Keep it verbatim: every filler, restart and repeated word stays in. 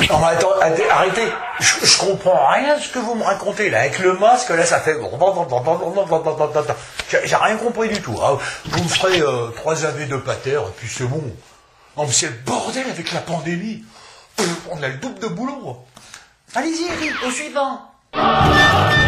Non mais attends, arrêtez, je, je comprends rien de ce que vous me racontez là, avec le masque là ça fait... J'ai rien compris du tout, hein. Vous me ferez euh, trois A V de pater et puis c'est bon. Non mais c'est le bordel avec la pandémie, on a le double de boulot. Allez-y Eric, au suivant.